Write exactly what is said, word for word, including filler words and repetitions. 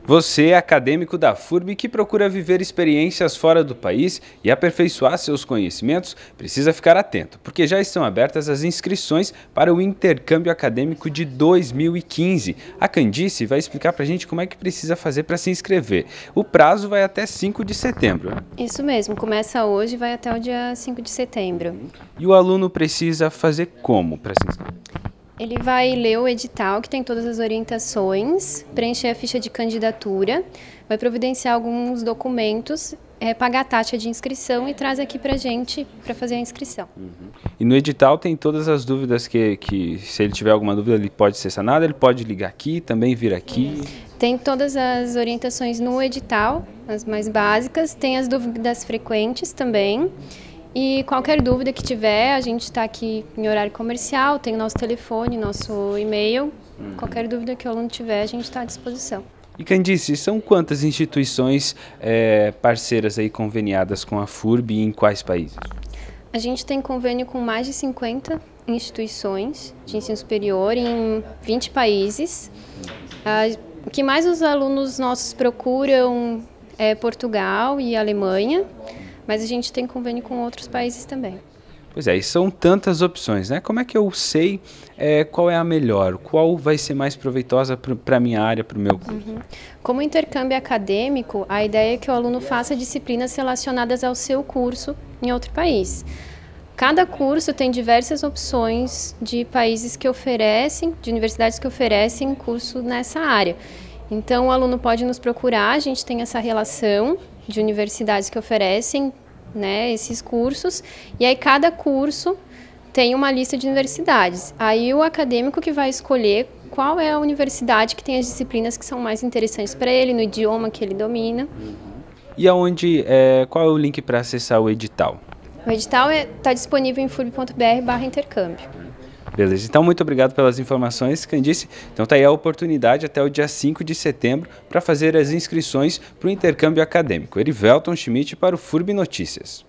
Você é acadêmico da F U R B que procura viver experiências fora do país e aperfeiçoar seus conhecimentos, precisa ficar atento, porque já estão abertas as inscrições para o intercâmbio acadêmico de dois mil e quinze. A Candice vai explicar para a gente como é que precisa fazer para se inscrever. O prazo vai até cinco de setembro. Isso mesmo, começa hoje e vai até o dia cinco de setembro. E o aluno precisa fazer como para se inscrever? Ele vai ler o edital, que tem todas as orientações, preencher a ficha de candidatura, vai providenciar alguns documentos, é, pagar a taxa de inscrição e traz aqui para a gente para fazer a inscrição. Uhum. E no edital tem todas as dúvidas que, que, se ele tiver alguma dúvida, ele pode ser sanado, ele pode ligar aqui, também vir aqui. Tem todas as orientações no edital, as mais básicas, tem as dúvidas frequentes também. E qualquer dúvida que tiver, a gente está aqui em horário comercial, tem o nosso telefone, nosso e-mail. Uhum. Qualquer dúvida que o aluno tiver, a gente está à disposição. E Candice, são quantas instituições é, parceiras aí conveniadas com a F U R B e em quais países? A gente tem convênio com mais de cinquenta instituições de ensino superior em vinte países. Ah, o que mais os alunos nossos procuram é Portugal e Alemanha. Mas a gente tem convênio com outros países também. Pois é, e são tantas opções, né? Como é que eu sei é, qual é a melhor? Qual vai ser mais proveitosa para a minha área, para o meu curso? Uhum. Como intercâmbio acadêmico, a ideia é que o aluno faça disciplinas relacionadas ao seu curso em outro país. Cada curso tem diversas opções de países que oferecem, de universidades que oferecem curso nessa área. Então, o aluno pode nos procurar, a gente tem essa relação de universidades que oferecem, né, esses cursos, e aí cada curso tem uma lista de universidades. Aí o acadêmico que vai escolher qual é a universidade que tem as disciplinas que são mais interessantes para ele, no idioma que ele domina. E aonde, é, qual é o link para acessar o edital? O edital está disponível em furb ponto br barra intercâmbio. Beleza, então muito obrigado pelas informações, Candice. Então tá aí a oportunidade até o dia cinco de setembro para fazer as inscrições para o intercâmbio acadêmico. Erivelton Schmidt para o F U R B Notícias.